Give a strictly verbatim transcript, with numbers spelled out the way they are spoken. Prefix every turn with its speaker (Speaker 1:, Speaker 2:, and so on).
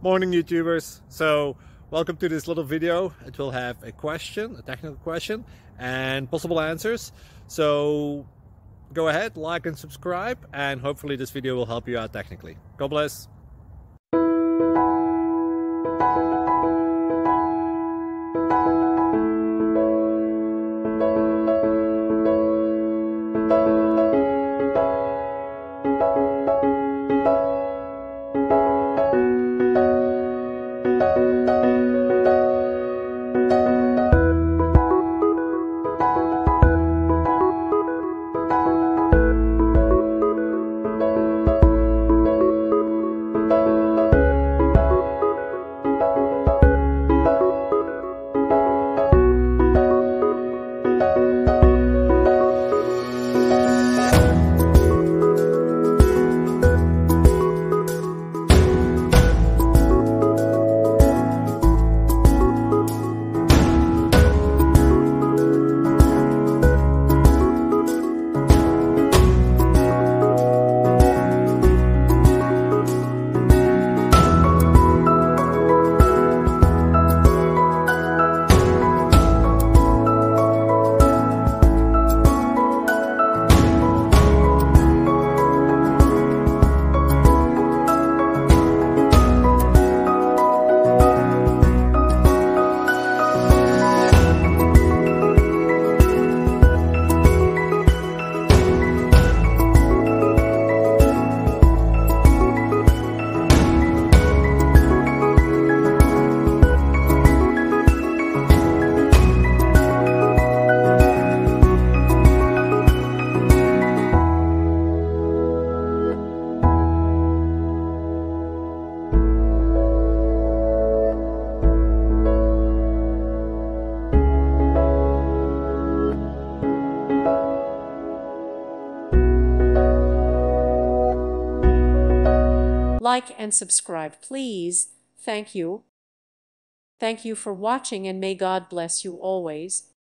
Speaker 1: Morning YouTubers. So welcome to this little video. It will have a question, a technical question, and possible answers. So go ahead, like and subscribe, and hopefully this video will help you out technically. God bless.
Speaker 2: Like and subscribe, please. Thank you. Thank you for watching, and may God bless you always.